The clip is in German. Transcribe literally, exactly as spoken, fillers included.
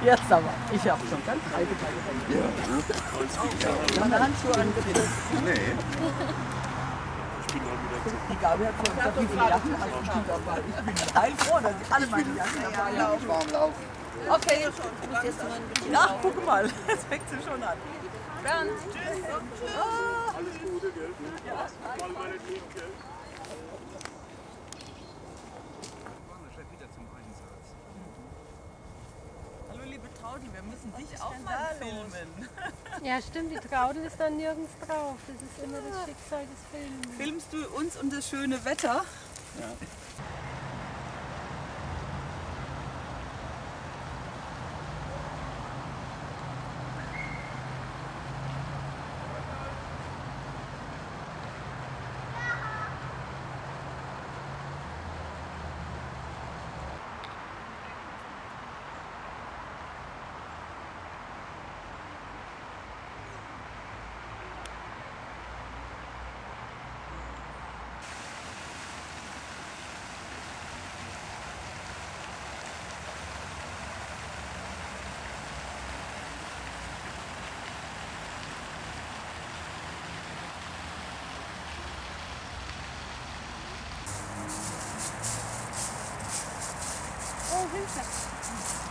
Jetzt aber. Ich habe schon ganz alte kleine Hände. Ja, ne? Ich habe eine Handschuhe angezogen. Nee. Die Gabi hat vorhin gesagt, wie viele Jacken hast du dabei? Ich bin heilfroh, dass ich alle meine Jacken dabei habe. Warm laufen. Okay. Ach, guck mal, jetzt fängt sie schon an. Bernd. Tschüss. Alles Gute, gell? Ja. Mal meine Lieben, gell? Hallo liebe Traudi, wir müssen dich auch mal filmen. Ja stimmt, die Traudel ist dann nirgends drauf. Das ist immer das Schicksal des Films. Filmst du uns und das schöne Wetter? Ja. Oh, Hilfe!